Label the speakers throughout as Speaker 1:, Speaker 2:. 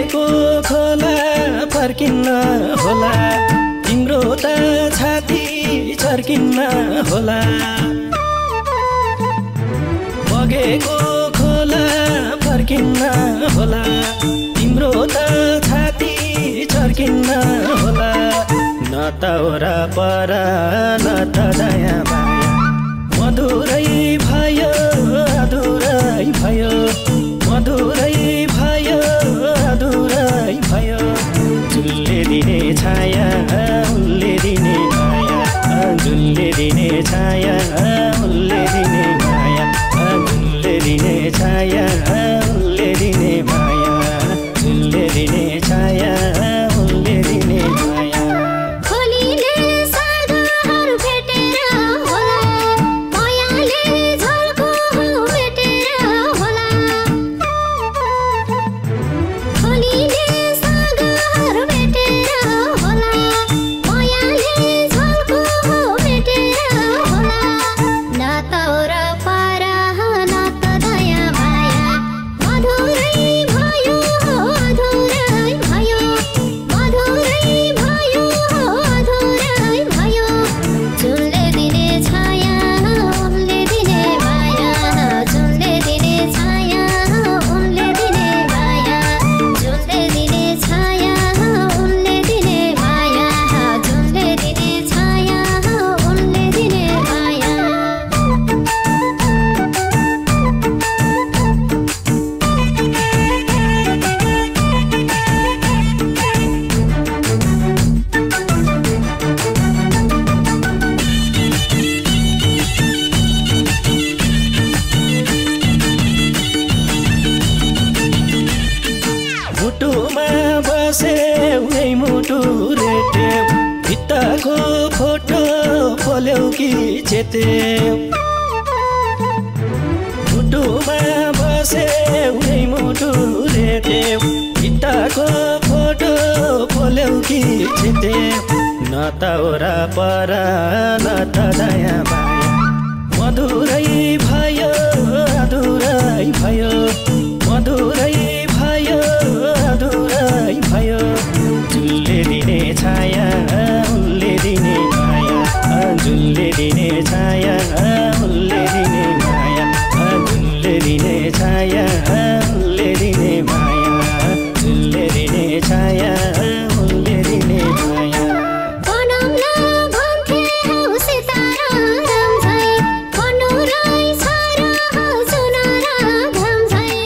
Speaker 1: बगेको खोला फर्किन्न होला तिम्रो त छाती चर्किन्न होला बगेको खोला फर्किन्न होला तिम्रो त छाती चर्किन्न होला न त ओरा पर न त दया माया मधुरै भयो अधुरै भयो मधुरै भयो अधुरै भयो जुनले दिने छाया उनले दिने माया जुनले दिने छाया उनले दिने माया जुनले दिने छाया उनले दिने माया जुनले दिने छाया उनले दिने माया
Speaker 2: खोलीले सागरहरू भेटेर होला मायाले झल्को भेटेर होला खोलीले सागरहरू भेटेर होला मायाले झल्को भेटेर होला न त ओरा पारा न त दया माया मधुरै भयो अधुरै भयो मधुरै भयो अधुरै भयो जुनले दिने छाया उनले दिने माया जुनले दिने छाया उनले दिने माया जुनले दिने छाया उनले दिने माया जुनले दिने छाया उनले दिने माया
Speaker 1: मुटुमा बसे उही मुटु रेट्यौ भित्ताको फोटो पोल्यौ कि चेत्यौ मुटुमा बसे उही मुटु रेट्यौ भित्ताको फोटो पोल्यौ कि चेत्यौ न त ओरा पर न त दया माया मधुरै भयो अधुरै भयो मधुरै भयो अधुरै भयो जुनले दिने छाया उनले दिने माया जुनले दिने छाया उनले दिने माया जुनले दिने छाया उनले दिने माया जुनले दिने छाया उनले दिने माया
Speaker 2: बनौला भन्थे हौ सितारा रामझै भन्नु रहेछ र हौ सुनारा घामझै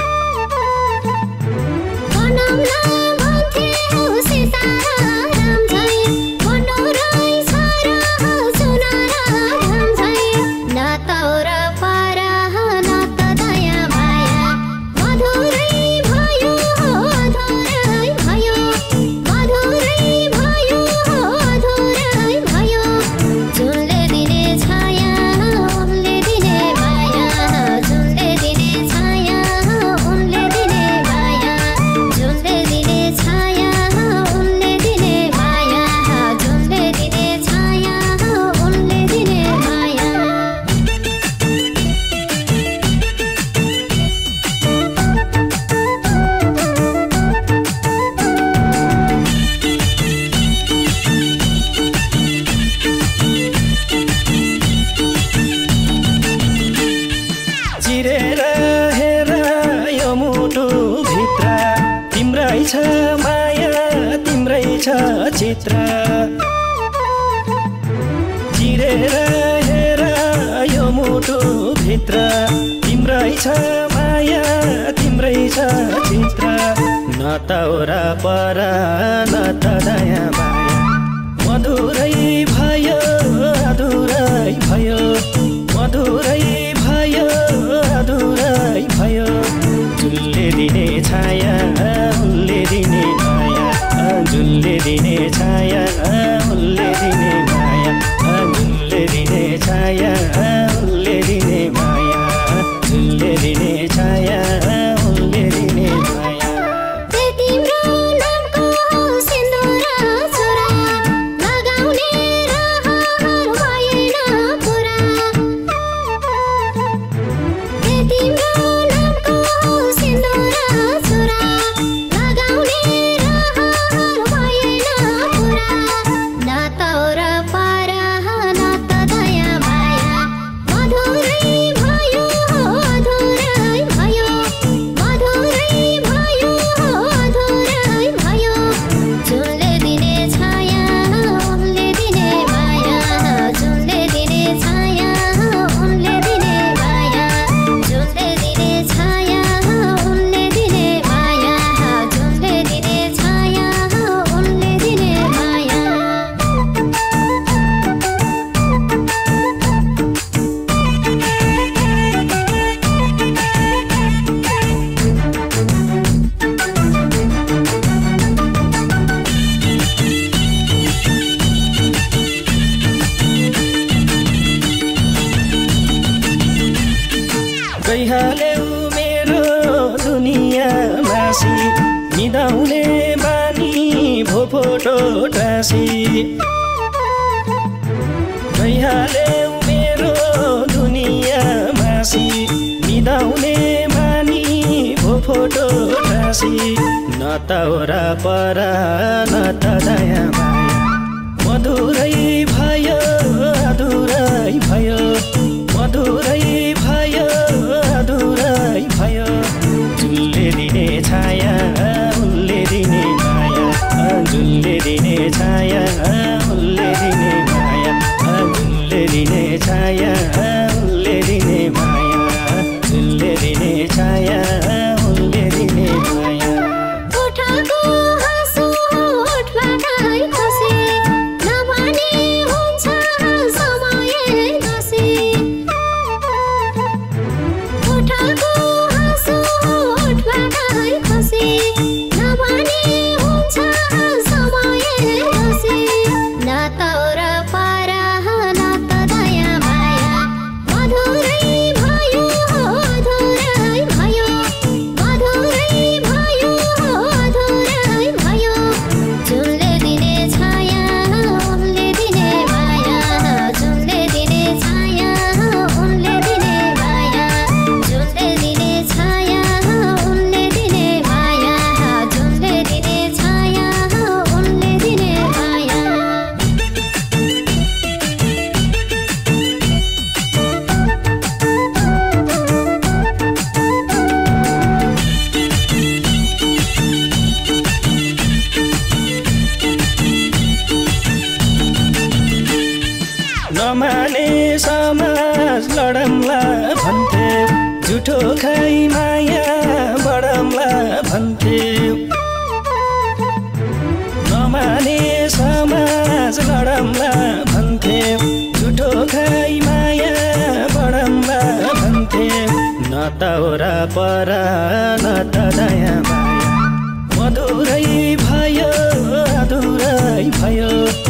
Speaker 2: बनौला भन्थे हौ सितारा रामझै भन्नु रहेछ र हौ सुनारा घामझै न त ओरा पारा न त दया माया मधुरै भयो अधुरै भयो मधुरै भयो अधुरै भयो जुनले दिने छाया उनले दिने माया जुनले दिने छाया उनले दिने माया जुनले दिने छाया उनले दिने माया जुनले दिने छाया उनले दिने माया
Speaker 1: चिरेर हेर यो मुटु भित्र तिम्रै छ माया तिम्रै छ चित्र चिरेर हेर यो मुटु भित्र तिम्रै छ माया तिम्रै छ चित्र न त ओरा पर न त दया माया मधुरै भयो अधुरै भयो मधुरै भयो अधुरै भयो जुनले दिने छाया उनले दिने माया जुनले दिने छाया उनले दिने माया जुनले दिने छाया उनले दिने माया जुनले दिने छाया उनले दिने माया
Speaker 2: तिम्रो नामको सिन्दुरा छोरा
Speaker 1: गइहाल्यौ मेरो दुनियाँ मासी निदाउने बानी भो फोटो टाँसी गइहाल्यौ मेरो दुनियाँ मासी निदाउने बानी भो फोटो टाँसी न त ओरा परा न त दया माया मधुरै भयो अधुरै भयो मधुरै भयो अधुरै भयो जुनले दिने छाया उनले दिने माया जुनले दिने छाया उनले दिने माया जुनले दिने छाया उनले दिने माया जुनले दिने छाया उनले दिने माया
Speaker 2: ओठको हाँसो ओठबाटै खसे नभने हुन्छ समय दसे ओठको हाँसो ओठबाटै खसे नभने हुन्छ समय दसे न त ओरा पारा न त दया माया मधुरै भयो अधुरै भयो मधुरै भयो अधुरै भयो जुनले दिने छाया उनले दिने माया जुनले दिने छाया उनले दिने माया जुनले दिने छाया उनले दिने माया जुनले दिने छाया उनले दिने माया
Speaker 1: नमाने समाज लडमला भन्थे झुठो खाइ माया बडमला भन्थे नमाने समाज लडमला भन्थे झुठो खाइ माया बडमला भन्थे न त ओरा परा न त दया माया मधुरै भयो अधुरै भयो